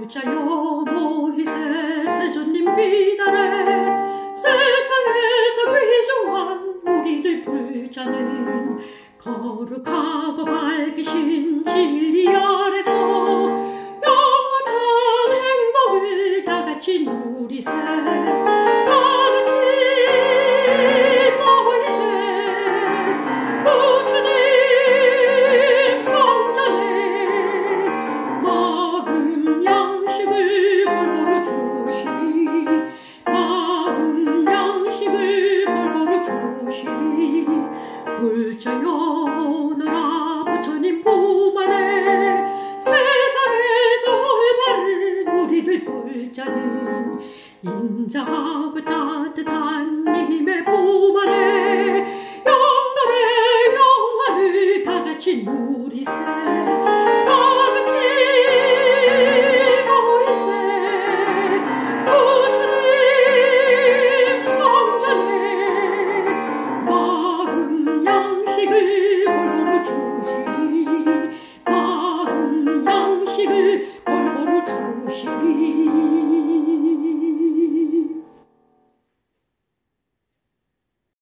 불자여 모이세 세존님 비달에 세상에서 귀중한 우리들 불자는 거룩하고 밝으신 진리 아래서 영원한 행복을 다같이 누리세. 다같이 모이세. 부처님 성전에 마음 양식을 골고루 주시리. 마음 양식을 골고루 주시리. 불자여 오너라 부처님 품 안에 세상에서 올바른 우리들 불자는 인자하고 따뜻한 힘의 품 안에 영감의 영화를 다같이 누리세.